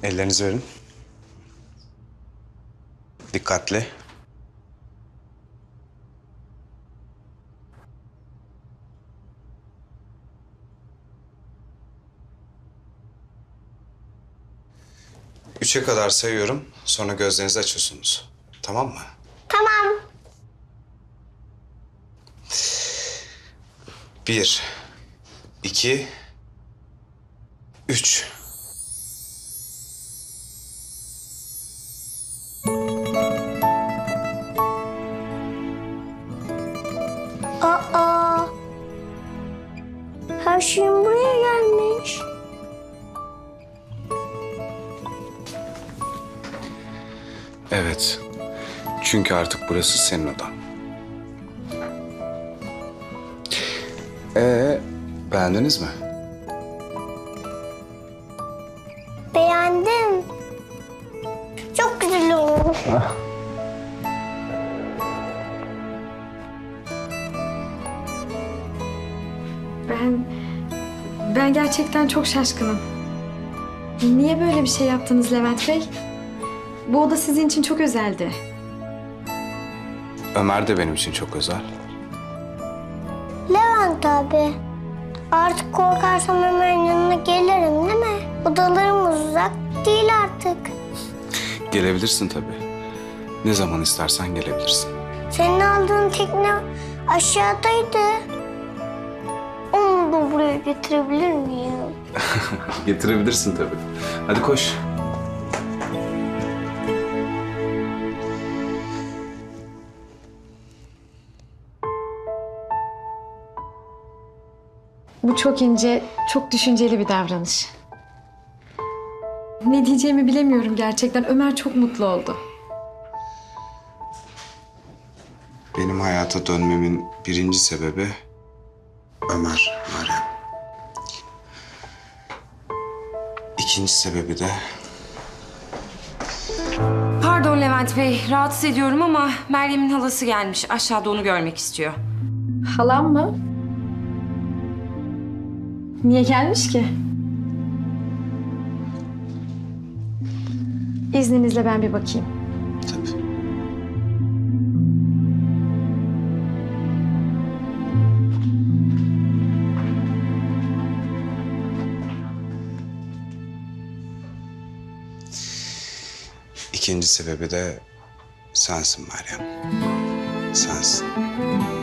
Ellerinizi verin. Dikkatli. Üçe kadar sayıyorum. Sonra gözlerinizi açıyorsunuz. Tamam mı? Tamam. 1, 2, 3. Aa. Her şeyim buraya gelmiş. Evet. Çünkü artık burası senin odan. Beğendiniz mi? Beğendim. Çok güzel olmuş. Ben gerçekten çok şaşkınım. Niye böyle bir şey yaptınız Levent Bey? Bu oda sizin için çok özeldi. Ömer de benim için çok özel. Levent abi. Artık korkarsam hemen yanına gelirim değil mi? Odalarımız uzak değil artık. Gelebilirsin tabii. Ne zaman istersen gelebilirsin. Senin aldığın tekne aşağıdaydı. Onu da buraya getirebilir miyim? Getirebilirsin tabii. Hadi koş. Bu çok ince, çok düşünceli bir davranış. Ne diyeceğimi bilemiyorum gerçekten. Ömer çok mutlu oldu. Benim hayata dönmemin birinci sebebi Ömer, Meryem. İkinci sebebi de Pardon Levent Bey, rahatsız ediyorum ama Meryem'in halası gelmiş. Aşağıda onu görmek istiyor. Halam mı? Niye gelmiş ki? İzninizle ben bir bakayım. tabii. İkinci sebebi de sensin Meryem. Sensin.